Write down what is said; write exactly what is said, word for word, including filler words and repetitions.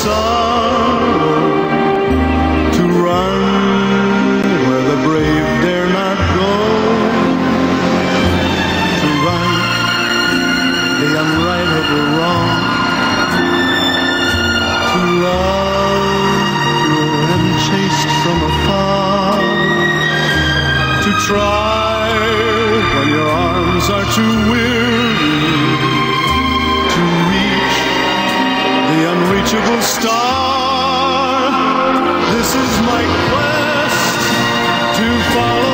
sorrow, to run where the brave dare not go, to right the unrightable wrong, to love pure and chaste from afar, to try when your arms are too weary, to reach the unreachable star. This is my quest to follow